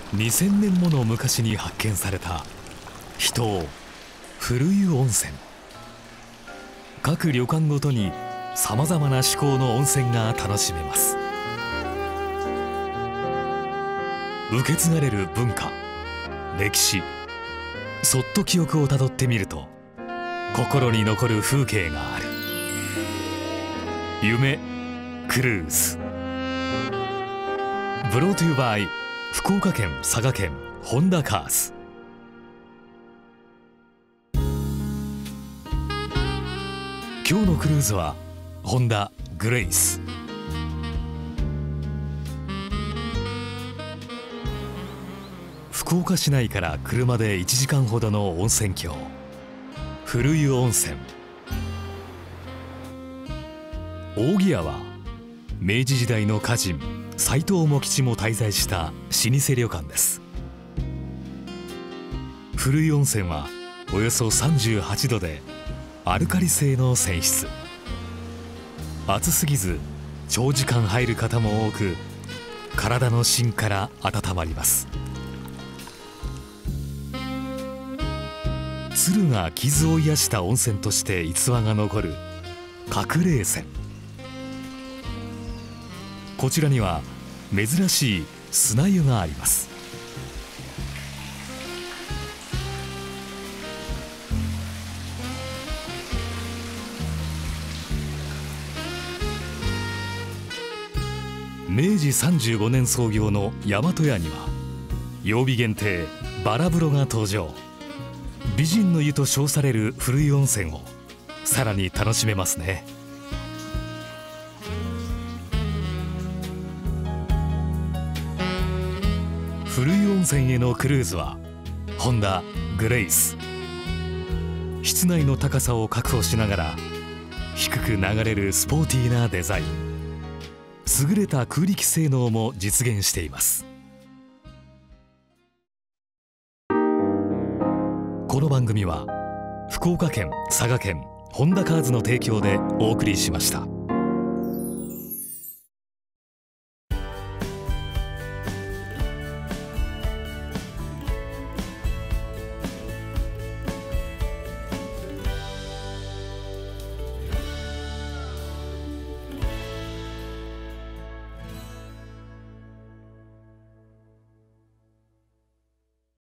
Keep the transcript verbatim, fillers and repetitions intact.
にせんねんもの昔に発見された秘湯古湯温泉。各旅館ごとにさまざまな趣向の温泉が楽しめます。受け継がれる文化、歴史、そっと記憶をたどってみると心に残る風景がある。夢クルーズ。ブロートゥーバイ福岡県佐賀県ホンダカーズ。今日のクルーズはホンダグレイス。福岡市内から車でいちじかんほどの温泉郷古湯温泉。扇屋は明治時代の歌人斎藤茂吉も滞在した老舗旅館です。古湯温泉はおよそさんじゅうはちどでアルカリ性の泉質。暑すぎず長時間入る方も多く体の芯から温まります。鶴が傷を癒した温泉として逸話が残る鶴霊泉。こちらには珍しい砂湯があります。めいじさんじゅうごねん創業の大和屋には曜日限定バラ風呂が登場。美人の湯と称される古湯温泉をさらに楽しめますね。古湯温泉へのクルーズはホンダグレイス。室内の高さを確保しながら低く流れるスポーティーなデザイン、優れた空力性能も実現しています。この番組は福岡県佐賀県ホンダカーズの提供でお送りしました。